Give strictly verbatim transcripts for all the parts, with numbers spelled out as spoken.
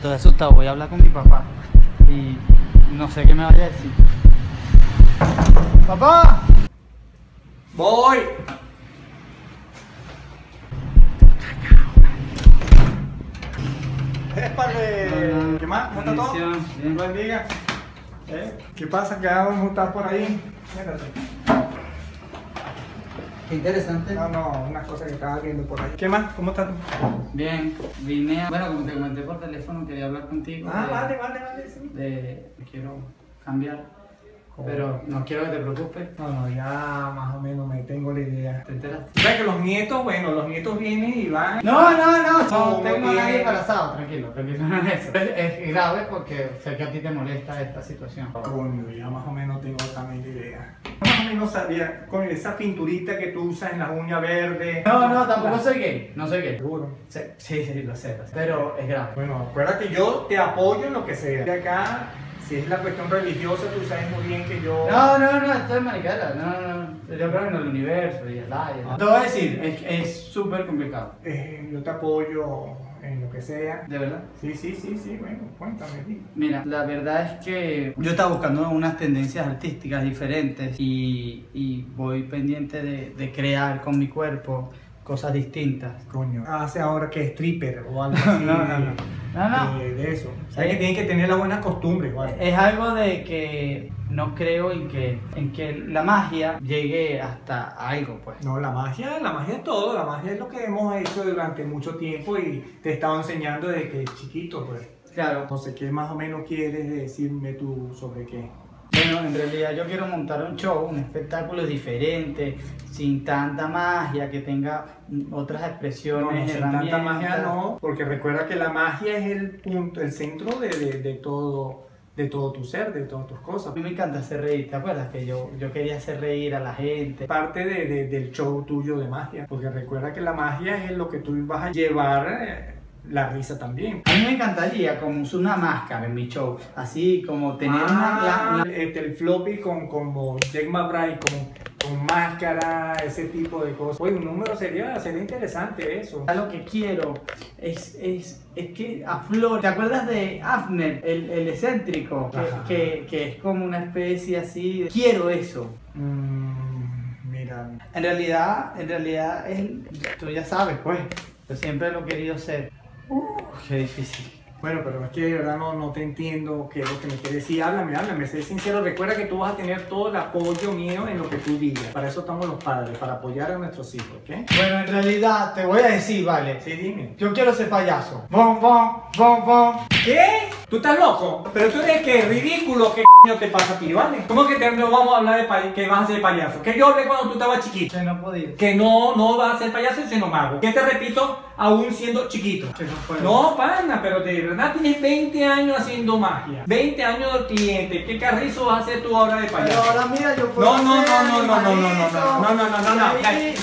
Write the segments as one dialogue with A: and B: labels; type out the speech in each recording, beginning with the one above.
A: estoy asustado, voy a hablar con mi papá y no sé qué me vaya a decir. ¡Papá!
B: ¡Voy! ¡Épale! ¿Qué más? ¿Cómo está todo?
A: Bien.
B: Buen día. ¿Eh? ¿Qué pasa? ¿Qué hago? ¿Cómo estás por ahí? Mírate.
A: Qué interesante.
B: No, no, una cosa que estaba viendo por ahí. ¿Qué más? ¿Cómo estás tú?
A: Bien, vine a... Bueno, como te comenté por teléfono, quería hablar contigo.
B: Ah,
A: de,
B: vale, vale, vale, sí.
A: De... Quiero cambiar, pero no quiero que te preocupes.
B: No, no, ya más o menos me tengo la idea.
A: ¿Te enteras?
B: O sea que los nietos, bueno, los nietos vienen y van.
A: No, no, no, no
B: No,
A: tengo a
B: bien.
A: nadie embarazado, tranquilo, tranquilo, no es eso. Es, es grave porque sé que a ti te molesta esta situación.
B: Coño, ya más o menos tengo también la idea. Más o menos sabía, con esa pinturita que tú usas en las uñas verdes.
A: No, no, tampoco soy gay, no soy gay.
B: Seguro.
A: Sí, sí, sí, lo sé, lo sé. Pero es grave.
B: Bueno, acuérdate, yo te apoyo en lo que sea. De acá, si es la cuestión religiosa, tú sabes muy bien que yo...
A: No, no, no, esto es maricada, no, no, no. Yo creo en el universo y el aire. Te voy a decir, es súper complicado.
B: Eh, yo te apoyo en lo que sea.
A: ¿De verdad?
B: Sí, sí, sí, sí, bueno, cuéntame. Sí.
A: Mira, la verdad es que yo estaba buscando unas tendencias artísticas diferentes y, y voy pendiente de, de crear con mi cuerpo cosas distintas.
B: Coño, hace ahora que es stripper o algo así.
A: No, no, no. No, no.
B: De, de eso. O sea, que tienen que tener las buenas costumbres, igual.
A: Es algo de que no creo en que, en que la magia llegue hasta algo, pues.
B: No, la magia, la magia es todo, la magia es lo que hemos hecho durante mucho tiempo y te he estado enseñando desde que es chiquito, pues.
A: Claro.
B: No sé qué más o menos quieres decirme tú sobre qué.
A: Bueno, en realidad yo quiero montar un show, un espectáculo diferente, sin tanta magia, que tenga otras expresiones,
B: No, no, sin
A: herramientas.
B: tanta magia no, porque recuerda que la magia es el punto, el centro de, de, de todo, de todo tu ser, de todas tus cosas.
A: A mí me encanta hacer reír, ¿te acuerdas? Que yo, yo quería hacer reír a la gente.
B: Parte de, de, del show tuyo de magia, porque recuerda que la magia es lo que tú vas a llevar, eh, la risa también.
A: A mí me encantaría como usar una máscara en mi show, así como tener
B: Ah,
A: una... la-
B: este, el floppy con como Jake McBride, con, con máscara, ese tipo de cosas. Oye, un número sería, sería interesante eso.
A: la- Lo que quiero es, es, es que aflore. ¿Te acuerdas de Afner, el, el excéntrico?
B: Ajá.
A: Que, que, que es como una especie así de... Quiero eso.
B: Mm, mira,
A: En realidad, en realidad, es, tú ya sabes, pues, yo siempre lo he querido ser. Uh, qué difícil.
B: bueno, pero es que de verdad no, no te entiendo qué es lo que me quieres decir. Háblame, háblame, sé sincero. Recuerda que tú vas a tener todo el apoyo mío en lo que tú digas. Para eso estamos los padres, para apoyar a nuestros hijos, ¿ok?
A: Bueno, en realidad, te voy a decir, vale.
B: Sí, dime.
A: Yo quiero ser payaso. Bom, bom, bom, bom.
B: ¿Qué? ¿Tú estás loco? Pero tú eres que ridículo, ¿qué coño te pasa a ti, vale? ¿Cómo que te, no vamos a hablar de pay- que vas a ser payaso? Que yo hablé cuando tú estabas chiquito.
A: Que no podía.
B: Que no, no vas a ser payaso sino mago. Que te repito, aún siendo chiquito.
A: Que no puedo.
B: No, pana, pero de verdad tienes veinte años haciendo magia. veinte años de cliente. ¿Qué carrizo vas a hacer tú ahora de
A: Pero
B: payaso?
A: ahora mira, yo puedo
B: No, no, no,
A: hacer
B: no, no, no, no, no,
A: animalitos.
B: no, no, no, no, no, no.
A: Sí.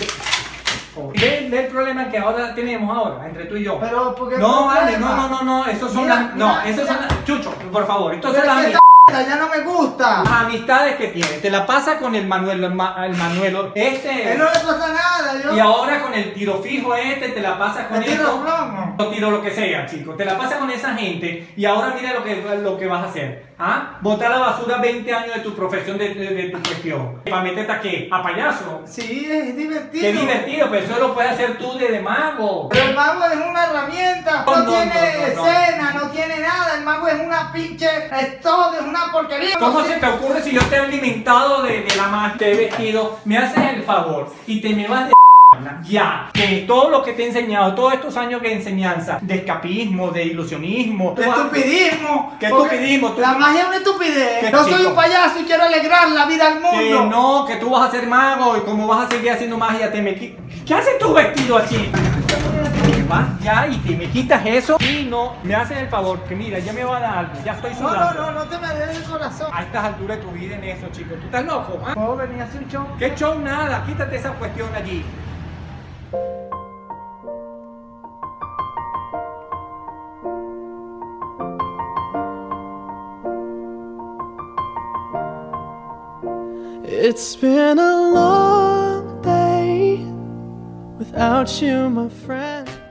B: Ve, ve el problema que ahora tenemos ahora, entre tú y yo.
A: Pero, ¿por qué
B: No, vale,
A: problema?
B: no, no, no, no, esos son
A: Mira,
B: las... No,
A: mira,
B: esos son
A: mira.
B: las... Chucho, por favor, estos
A: Pero
B: son las...
A: es que
B: ami-
A: esta ya no me gusta.
B: las amistades que tiene. Te la pasa con el Manuel, el, Ma- el Manuel, este...
A: Él no le pasa nada, yo.
B: Y ahora con el tiro fijo este, te la pasas con
A: Me tiro
B: esto.
A: plomo.
B: O tiro lo que sea, chico. Te la pasas con esa gente y ahora mira lo que, lo que vas a hacer. ¿Ah? Botar a la basura veinte años de tu profesión, de, de, de tu cuestión. ¿Para meterte a qué? ¿A payaso?
A: Sí, es divertido.
B: Qué divertido, pero eso lo puedes hacer tú de, de mago.
A: Pero el mago es una herramienta, no,
B: No, no,
A: tiene
B: no, no, no.
A: escena, no. tiene nada, el mago es una pinche, es todo, es una porquería.
B: ¿Cómo
A: No
B: se
A: sé-
B: te ocurre si yo te he alimentado de, de la magia, te he vestido? Me haces el favor y te me vas de ya, que todo lo que te he enseñado, todos estos años de enseñanza, de escapismo, de ilusionismo,
A: De estupidismo.
B: ¿Qué
A: porque
B: estupidismo? Tú-
A: La magia es una estupidez.
B: ¿Qué
A: No soy
B: chico?
A: un payaso y quiero alegrar la vida al
B: Que
A: mundo.
B: no, que tú vas a ser mago y como vas a seguir haciendo magia, te me qui- ¿Qué haces tú vestido así? Vas ya y te me quitas eso y no, me haces el favor, que mira, ya me va a dar algo, ya estoy
A: No,
B: sudando.
A: no, no, no te me des el corazón.
B: A estas alturas de tu vida en eso, chico, ¿tú estás loco? ¿Ah?
A: ¿Puedo venir a hacer un show?
B: ¿Qué show? Nada, quítate esa cuestión de allí.
C: It's been a long day without you, my friend.